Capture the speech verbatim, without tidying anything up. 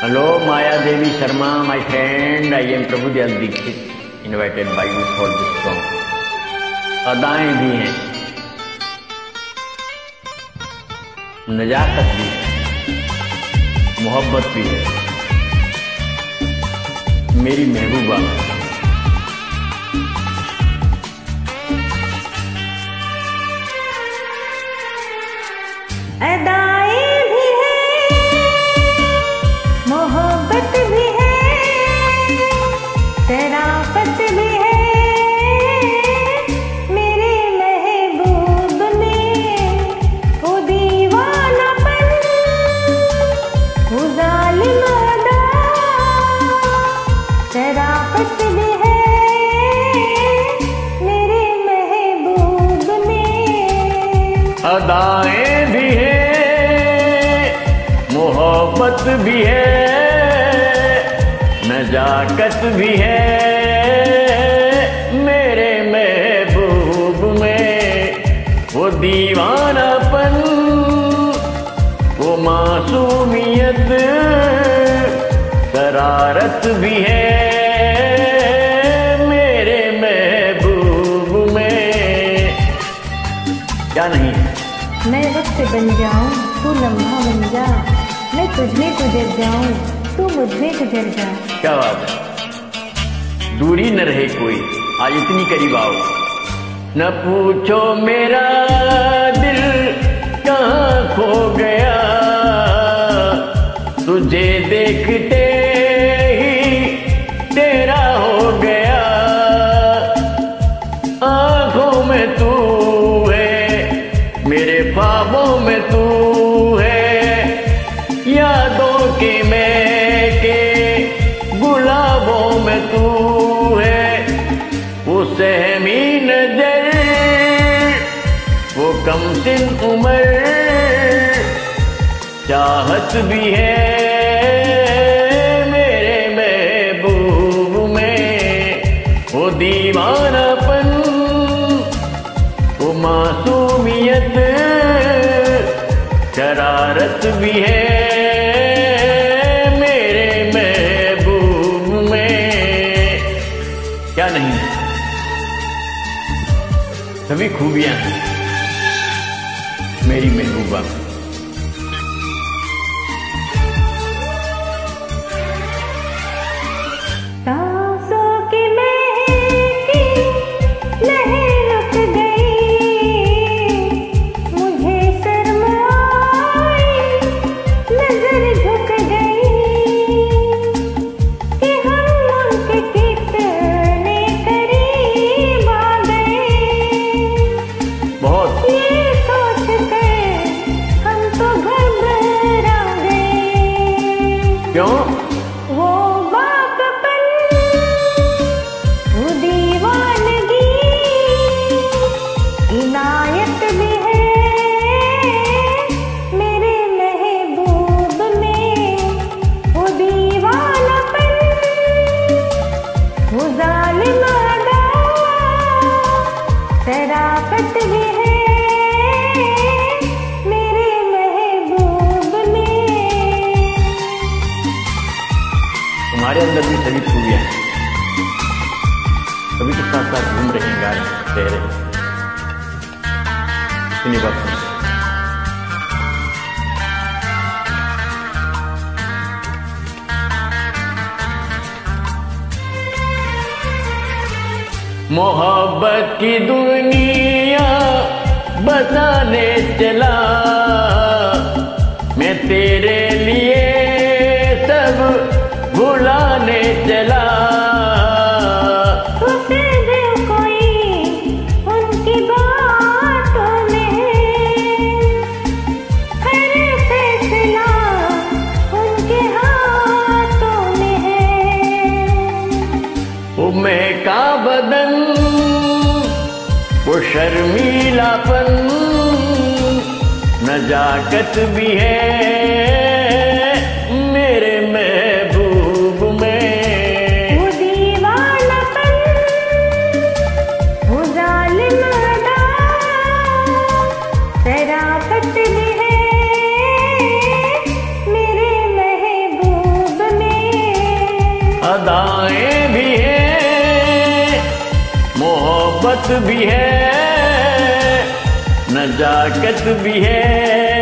Hello, Maya Devi Sharma, my friend. I am Prabhu Dayal Dixit, invited by you for this song. अदाएं भी हैं, नजाकत भी है, मोहब्बत भी है, मेरी महबूबा। अदाएं भी है, मोहब्बत भी है, शराफत भी है, मेरे महबूब में वो दीवानापन, वो जालिम अदा। शराफत भी है मेरे महबूब में। अदाएं भी है, मोहब्बत भी है, नजाकत भी है, मेरे महबूब में वो दीवानापन, वो मासूमियत, शरारत भी है, मेरे महबूब में। क्या नहीं है? मैं वक्त बन जाऊं, तू लम्हा बन जा, मैं तुझमें गुजर जाऊं, तू मुझमें गुजर जा। क्या बात है, दूरी न रहे कोई, आज इतनी करीब आओ। न पूछो मेरा दिल कहाँ खो गया, तुझे देखते ही तेरा हो गया। आंखों में तू है, मेरे ख्वाबों में तू है, यादों के महके गुलाबों में तू है। वो सहमी नजर, वो कमसिन उम्र, चाहत भी है मेरे महबूब में, वो दीवानापन, वो मासूमियत, शरारत भी है मेरे महबूब में। क्या नहीं है? सभी खूबियां हैं मेरी महबूबा। सांसों की महकी लहर रुक गई, मुझे शर्म आई, नजर झुक गई कि हम उनके कितने करीब आ गए। बहुत ये सोच कर हम तो घबरा गए। क्यों? वो बाकपन, वो दीवानगी, इनायत भी है मेरे महबूब में। वो दीवानापन, वो जालिम अदा, शराफत भी है मेरे महबूब में। तुम्हारे अंदर भी सभी खूबियां हैं, सभी के साथ साथ घूम रहे हैं, गा रहे हैं, रह रहे हैं। सुनिए बात सुनिए। मोहब्बत की दुनिया बसाने चला, मैं तेरे लिए सब भुलाने चला। उसे दिल कोई उनकी बातों में, हर फैसला उनके हाथों में है। वो महका बदन, वो शर्मीलापन, नजाकत भी है मेरे महबूब में। वो दीवानापन, वो जालिम अदा, शराफत भी है मेरे महबूब मोहब्बत भी है, नजाकत भी है।